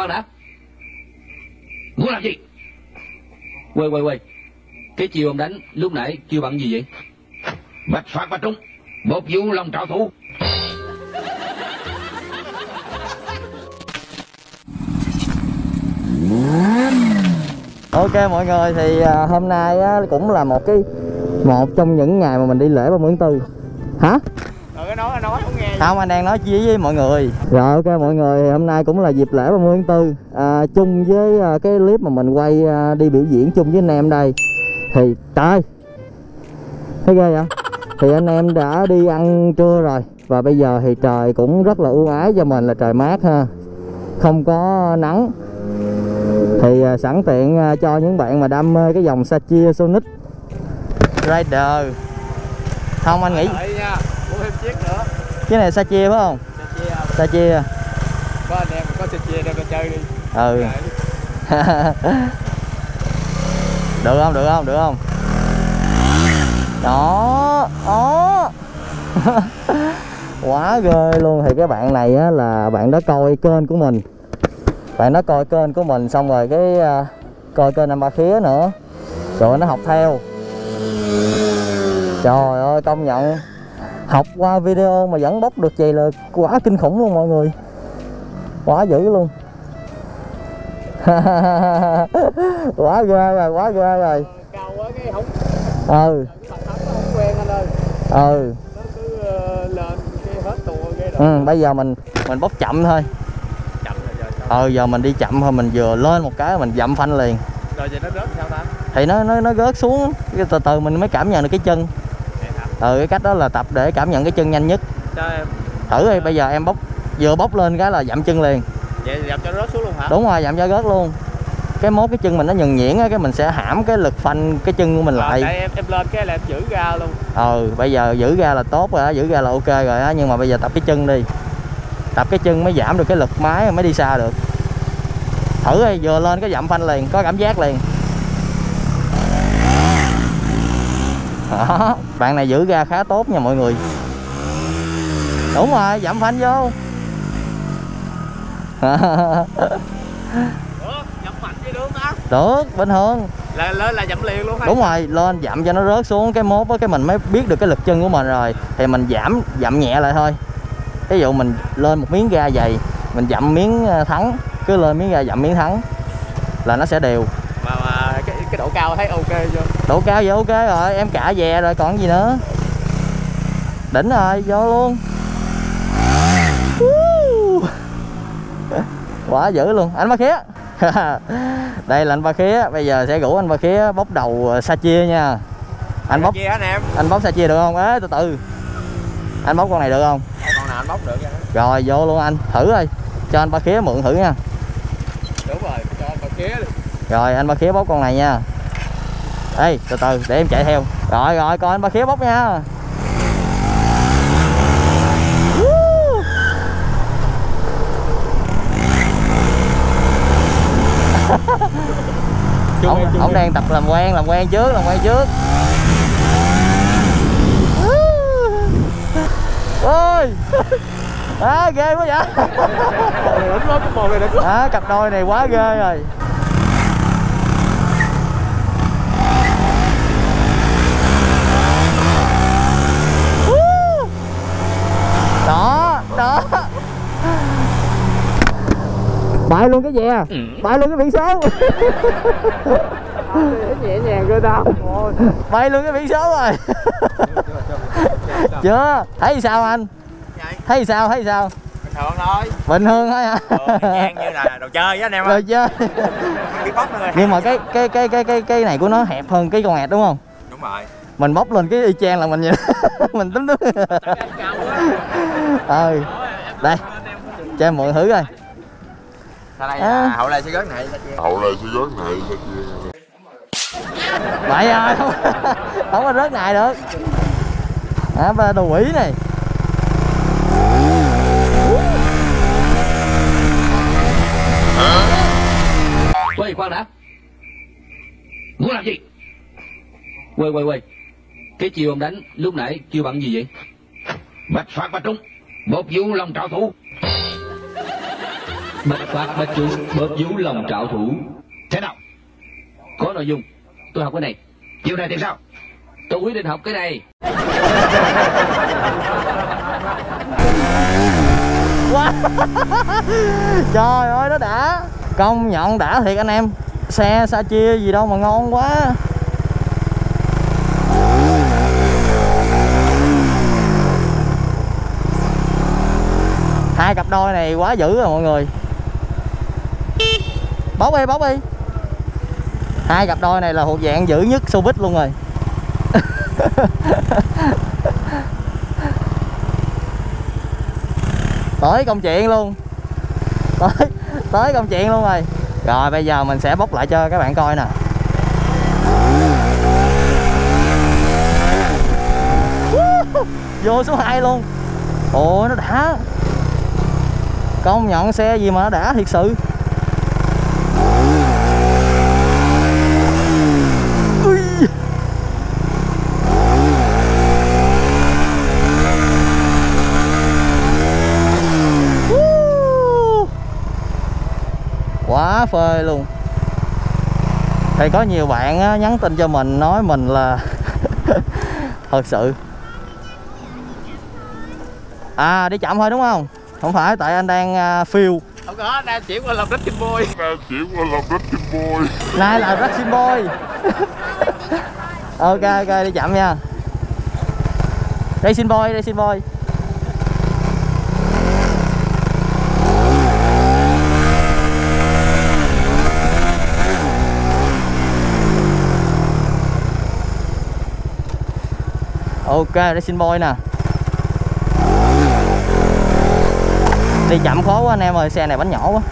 khoan đã. Muốn làm gì? Quay. Cái chiều ông đánh lúc nãy kêu bằng gì vậy? Bạch phạt bạch trúng. Một vụ lòng trảo thủ. Ok mọi người, thì hôm nay cũng là một trong những ngày mà mình đi lễ 30 tháng 4. Hả? Nói không nghe. Không, anh đang nói chia với mọi người. Rồi ok mọi người, thì hôm nay cũng là dịp lễ 30 tháng 4, chung với cái clip mà mình quay đi biểu diễn chung với anh em đây. Thì trời, thấy ghê vậy? Thì anh em đã đi ăn trưa rồi, và bây giờ thì trời cũng rất là ưu ái cho mình, là trời mát ha, không có nắng. Thì sẵn tiện cho những bạn mà đam mê cái dòng Sachia Sonic Rider. Không, anh nghĩ nha, mua thêm chiếc nữa. cái này Sachia phải không? Sachia. Có anh em có Sachia đem ra chơi đi. Ừ. Được không? Đó. Quá ghê luôn. Thì cái bạn này á, là bạn đó coi kênh của mình. Xong rồi cái coi kênh anh Ba Khía nữa, rồi nó học theo. Trời ơi, công nhận học qua video mà vẫn bóc được vậy là quá kinh khủng luôn mọi người, quá dữ luôn. quá ghê rồi. Cao quá cái hổng. Ừ. Không quen anh ơi. Ừ. Nó cứ lên cái hết tua cái rồi. Bây giờ mình bóc chậm thôi. Chậm rồi. Giờ mình đi chậm thôi, mình vừa lên một cái mình dậm phanh liền. Rồi vậy nó rớt sao ta? Thì nó rớt xuống, từ từ mình mới cảm nhận được cái chân. Cái cách đó là tập để cảm nhận cái chân nhanh nhất. Cho em thử đi, bây giờ em vừa bóc lên cái là dậm chân liền. Vậy dậm cho rớt xuống luôn hả? Đúng rồi, dậm cho rớt luôn. Cái mốt cái chân mình nó nhuần nhuyễn á, cái mình sẽ hãm cái lực phanh cái chân của mình lại. Tại em lên cái là em giữ ga luôn. Bây giờ giữ ga là tốt rồi á, giữ ga là ok rồi á, nhưng mà bây giờ tập cái chân đi. Tập cái chân mới giảm được cái lực máy, mới đi xa được. Thử đi, vừa lên cái dậm phanh liền, có cảm giác liền. Đó, bạn này giữ ga khá tốt nha mọi người. Đúng rồi, dậm phanh vô. Dậm mạnh với đường á. Được, bình thường. Lên là dậm liền luôn hả? Đúng rồi, lên dậm cho nó rớt xuống, cái mốt á, cái mình mới biết được cái lực chân của mình rồi. Thì mình dậm nhẹ lại thôi. Ví dụ mình lên một miếng ga dày, mình dậm miếng thắng, cứ lên miếng ga dậm miếng thắng là nó sẽ đều. Mà cái độ cao thấy ok chưa? Độ cao vậy ok rồi, em cả về rồi còn gì nữa. Đỉnh rồi, vô luôn. Quá dữ luôn. Anh Ba Khía. Đây là anh Ba Khía, bây giờ sẽ rủ anh Ba Khía bóc đầu Sachia nha. Anh bóc anh em. Anh bóc Sachia được không? Từ từ. Anh bóc con này được không? Con nào anh bóc được vậy? Rồi vô luôn anh, thử đi. Cho anh Ba Khía mượn thử nha. Đúng rồi, cho anh Ba Khía đi. Rồi anh Ba Khía bóc con này nha. Ê, từ từ để em chạy theo. Rồi coi anh Ba Khía bóc nha. Ông đang tập làm quen trước. Ôi. Ghê quá vậy. Cặp đôi này quá ghê rồi. Đó. Bay luôn cái dè, bay luôn cái biển số. Nhẹ nhàng cơ tao. Bay luôn cái biển số rồi. Chưa? Thấy sao anh? Thấy sao? Bình thường thôi. Bình thường thôi hả? Nhang như là đồ chơi với anh em ơi. Đồ chơi. Biết bóc nữa. Nhưng mà cái này của nó hẹp hơn cái con ẹt đúng không? Đúng rồi. Mình bóc lên cái y chang là mình vậy. Mình túm. Đây. Cho em mượn thử coi. Sau đây hậu lại sẽ gớt này. Vậy rồi, không có rớt này được. Đồ quỷ này. Khoan đã. Muốn làm gì? Quay. Cái chiều ông đánh lúc nãy kêu bằng gì vậy? Bạch phạt bạch trúng. Một vụ lòng trảo thủ. Bạch phạt bạch trung, bóp vú lòng trạo thủ. Thế nào? Có nội dung. Tôi học cái này. Chiều này thì sao? Tôi quyết định học cái này. Wow. Trời ơi nó đã. Công nhận đã thiệt anh em. Xe sa chia gì đâu mà ngon quá. Hai cặp đôi này quá dữ rồi mọi người. Bóp đi. Hai cặp đôi này là thuộc dạng dữ nhất showbiz luôn rồi. Tới công chuyện luôn. Tới công chuyện luôn rồi. Rồi bây giờ mình sẽ bóc lại cho các bạn coi nè. Vô số 2 luôn. Ồ nó đã. Công nhận xe gì mà nó đã thiệt sự. Ui. Quá phê luôn. Thì có nhiều bạn nhắn tin cho mình nói mình là thật sự đi chậm thôi đúng không? Không phải tại anh đang phiêu. Không có, anh đang chuyển qua làm racing boy. Nay là racing boy. Ok đi chậm nha. Racing boy. Ok racing boy nè. Đi chậm khó quá anh em ơi, xe này bánh nhỏ quá.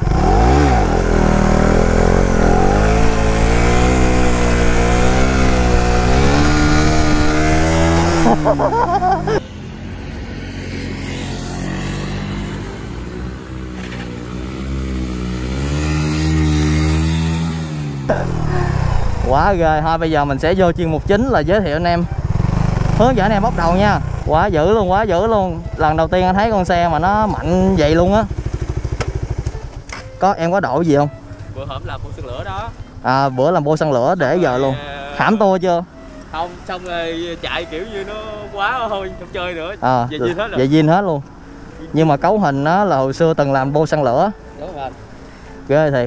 Quá ghê. Thôi bây giờ mình sẽ vô chuyên mục chính là giới thiệu anh em, hướng dẫn anh em bóc đầu nha. Quá dữ luôn. Lần đầu tiên anh thấy con xe mà nó mạnh vậy luôn á. Em có đổi gì không? Bữa hổm làm bộ xăng lửa đó. Bữa làm bộ xăng lửa để giờ luôn. Hãm tua chưa? Không, xong rồi chạy kiểu như nó quá thôi, không chơi nữa. Về zin hết rồi. Về zin hết luôn. Nhưng mà cấu hình đó là hồi xưa từng làm bô xăng lửa. Đúng rồi. Ghê thiệt.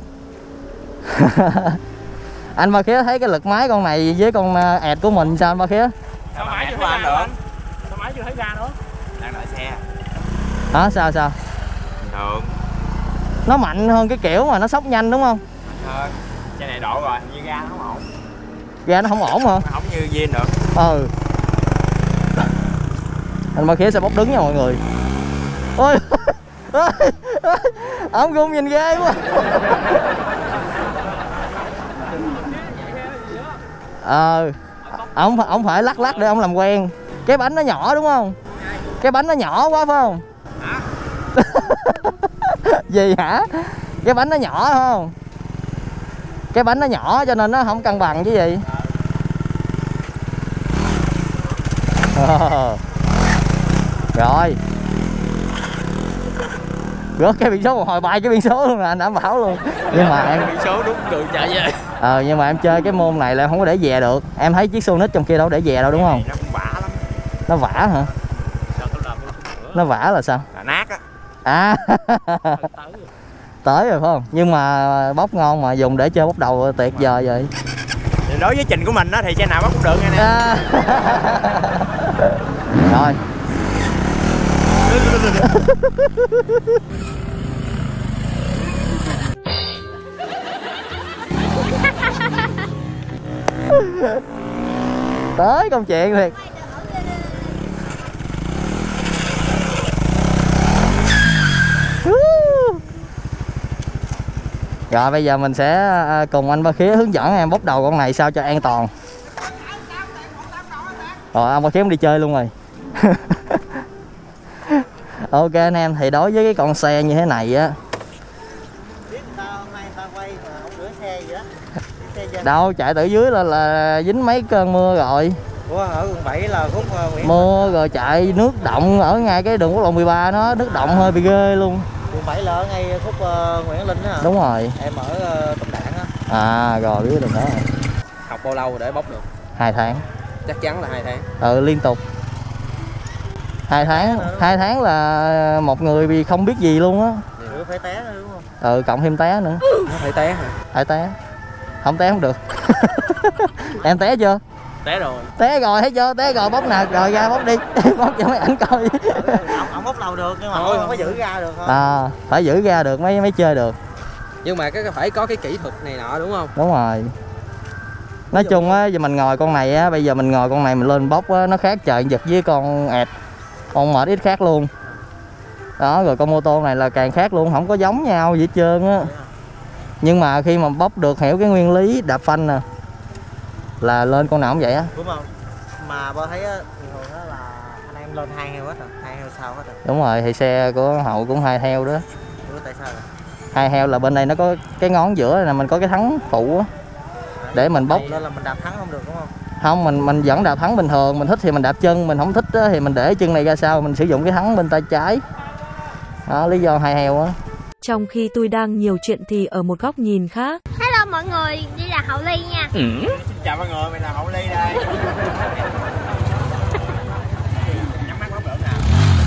Anh Ba Khía thấy cái lực máy con này với con ẹt của mình sao anh Ba Khía? Sao máy chưa thấy ra nữa? Sao máy chưa thấy ra nữa? Đang đợi xe. Hả? Sao? Bình thường. Nó mạnh hơn cái kiểu mà nó xốc nhanh đúng không? Mạnh hơn. Xe này độ rồi, như ga nó không ổn. Ga nó không ổn hả? Nó không như zin được. Anh Ba Khía sẽ bóc đứng nha mọi người. Ôi. Ông gung nhìn ghê quá. Ông phải lắc để ông làm quen. Cái bánh nó nhỏ đúng không? Cái bánh nó nhỏ quá phải không? Hả? Gì hả? Cái bánh nó nhỏ không? Cái bánh nó nhỏ cho nên nó không cân bằng chứ gì. Rồi. Rớt cái biển số một hồi bay cái biển số luôn là anh đảm bảo luôn. Nhưng mà em biển số đúng đường chạy về. Nhưng mà em chơi cái môn này là không có để dè được. Em thấy chiếc Sonic trong kia đâu để dè đâu đúng không? Nó cũng vả lắm. Nó vả hả? Nó vả là sao? Là nát á. Tới rồi phải không? Nhưng mà bóc ngon mà dùng để chơi bóc đầu tuyệt vời vậy. Đối với trình của mình á thì xe nào bóc cũng được nha nè. Rồi. Tới công chuyện thiệt. Rồi bây giờ mình sẽ cùng anh Ba Khía hướng dẫn em bóc đầu con này sao cho an toàn. Rồi anh Ba Khía đi chơi luôn rồi. Ok anh em, thì đối với cái con xe như thế này á, đâu chạy từ dưới là dính mấy cơn mưa rồi. Ủa ở quận 7 là khúc mưa rồi chạy nước động ở ngay cái đường quốc lộ 13 nó nước động hơi bị ghê luôn. Quận phải là ngay khúc Nguyễn Linh á. Đúng rồi. Em ở Tâm Đản á. À rồi biết được đó. Học bao lâu để bóc được? 2 tháng. Chắc chắn là 2 tháng. Liên tục 2 tháng. 2 tháng là một người vì không biết gì luôn á. Phải té nữa đúng không? Cộng thêm té nữa. Phải té hả? Phải té. Không té không được. Em té chưa? Té rồi. Té rồi thấy chưa? Té rồi bóc nào rồi ra bóc đi. Bóc cho mấy ảnh coi. Ông bóc lâu được nhưng mà không có giữ ra được thôi. Phải giữ ra được mới chơi được. Nhưng mà phải có cái kỹ thuật này nọ đúng không? Đúng rồi. Nói chung á, giờ mình ngồi con này á, bây giờ mình ngồi con này mình lên bóc á, nó khác trời giật với con ẹt, con mệt ít khác luôn. Đó, rồi con mô tô này là càng khác luôn, không có giống nhau gì hết trơn á. Nhưng mà khi mà bóc được hiểu cái nguyên lý đạp phanh nè là lên con nào cũng vậy á. Đúng không? Mà ba thấy á, thường đó là anh em lên 2 heo hết rồi, 2 heo sau hết rồi. Đúng rồi, thì xe của Hậu cũng 2 heo đó. Ủa tại sao vậy? 2 heo là bên đây nó có cái ngón giữa này, mình có cái thắng phụ á. Để mình bóc lên là mình đạp thắng không được đúng không? Không, mình vẫn đạp thắng bình thường, mình thích thì mình đạp chân, mình không thích thì mình để chân này ra sau, mình sử dụng cái thắng bên tay trái. Đó, lý do 2 heo á. Trong khi tôi đang nhiều chuyện thì ở một góc nhìn khác. Hello mọi người, đi là Hậu Ly nha. Xin chào mọi người, mình là Hậu Ly đây. Nhắm mắt bóc lưỡng nào.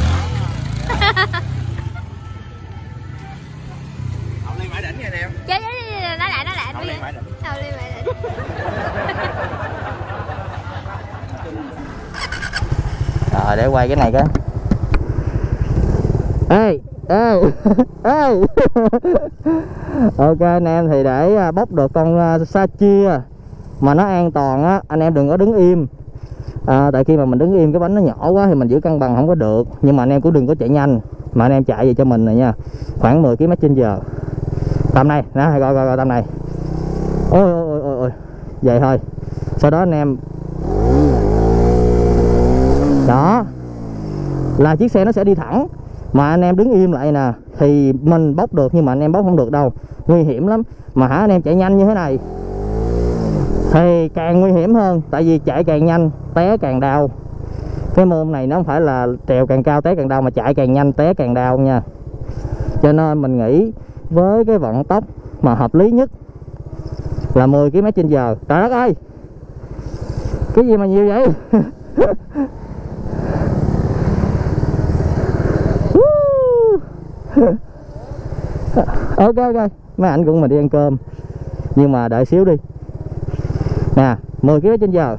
Hậu Ly mãi đỉnh nha anh em. Chơi nói lại Hậu Ly mãi đỉnh. Hậu Ly mãi đỉnh. Rồi để quay cái này cái. Ê ok anh em, thì để bóc được con sa chia mà nó an toàn á, anh em đừng có đứng im. Tại khi mà mình đứng im cái bánh nó nhỏ quá thì mình giữ cân bằng không có được. Nhưng mà anh em cũng đừng có chạy nhanh, mà anh em chạy về cho mình này nha, khoảng 10 km/h. Tầm này nè, coi tầm này. Ôi vậy thôi. Sau đó anh em đó là chiếc xe nó sẽ đi thẳng. Mà anh em đứng im lại nè thì mình bóc được, nhưng mà anh em bóc không được đâu, nguy hiểm lắm. Mà anh em chạy nhanh như thế này thì càng nguy hiểm hơn, tại vì chạy càng nhanh té càng đau. Cái môn này nó không phải là trèo càng cao té càng đau, mà chạy càng nhanh té càng đau nha. Cho nên mình nghĩ với cái vận tốc mà hợp lý nhất là 10 km/h. Trời đất ơi, cái gì mà nhiều vậy? Ok mấy anh cũng mình đi ăn cơm, nhưng mà đợi xíu đi nè. 10 km/h.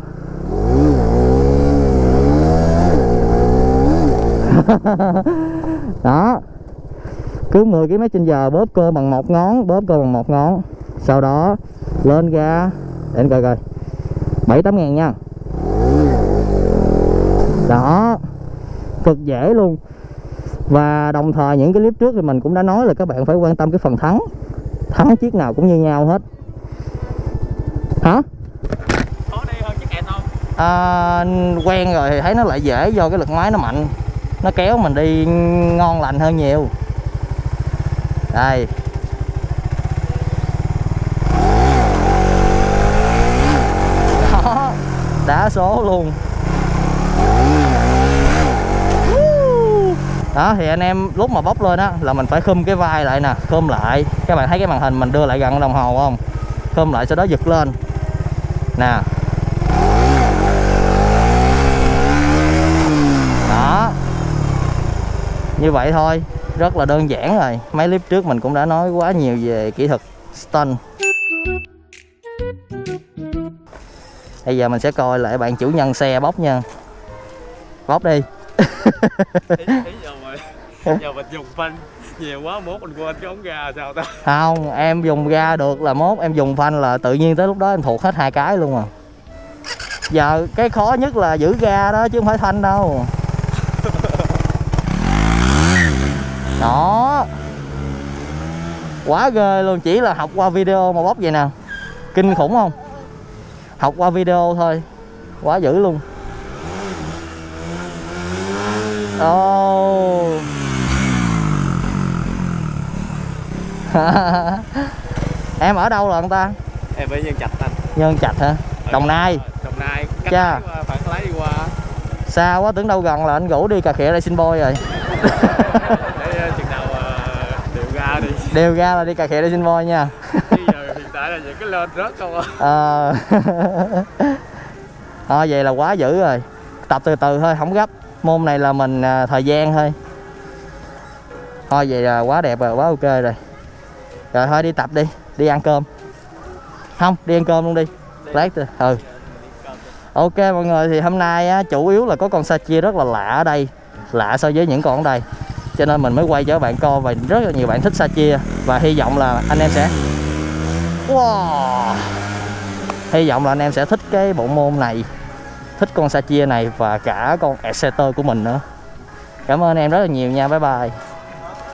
Đó, cứ 10 km/h bóp cơ bằng một ngón, sau đó lên ga để anh coi 7-8 ngàn nha. Đó, cực dễ luôn. Và đồng thời những cái clip trước thì mình cũng đã nói là các bạn phải quan tâm cái phần thắng chiếc nào cũng như nhau hết. Hả? Khó đi hơn chiếc kẹt không? Quen rồi thì thấy nó lại dễ, do cái lực máy nó mạnh, nó kéo mình đi ngon lành hơn nhiều. Đây. Đó, đá số luôn. Đó thì anh em lúc mà bóc lên á là mình phải khum cái vai lại nè, khum lại. Các bạn thấy cái màn hình mình đưa lại gần đồng hồ không? Khum lại sau đó giật lên nè. Đó, như vậy thôi, rất là đơn giản rồi. Mấy clip trước mình cũng đã nói quá nhiều về kỹ thuật stunt. Bây giờ mình sẽ coi lại bạn chủ nhân xe bóc nha. Bóc đi. Giờ mình dùng phanh nhiều quá, mốt mình quên cái ống ga sao ta? Không, em dùng ga được, là mốt em dùng phanh là tự nhiên tới lúc đó em thuộc hết 2 cái luôn à. Giờ cái khó nhất là giữ ga đó chứ không phải phanh đâu. Đó, quá ghê luôn. Chỉ là học qua video mà bóc vậy nè, kinh khủng không? Học qua video thôi, quá dữ luôn. Em ở đâu rồi anh ta? Em ở Nhân Trạch anh. Nhân Trạch hả? Đồng Nai. Đồng Nai, Chà, phải lái đi qua. xa quá, tưởng đâu gần là anh rủ đi cà khịa đây xin bôi rồi. Để chừng nào Đều ra là đi cà khịa đi xin voi nha. Bây giờ hiện tại là những cái lên rớt không à. Thôi vậy là quá dữ rồi. Tập từ từ thôi, không gấp. Môn này là mình thời gian thôi. Thôi vậy là quá đẹp rồi, quá ok rồi. Rồi thôi đi tập đi, đi ăn cơm. Không, đi ăn cơm luôn đi. Lát rồi. Ừ. Ok mọi người, thì hôm nay á, chủ yếu là có con sa chia rất là lạ ở đây. Lạ so với những con ở đây. Cho nên mình mới quay cho các bạn coi, và rất là nhiều bạn thích sa chia. Và hy vọng là anh em sẽ hy vọng là anh em sẽ thích cái bộ môn này, thích con sa chia này và cả con Exciter của mình nữa. Cảm ơn anh em rất là nhiều nha, bye bye.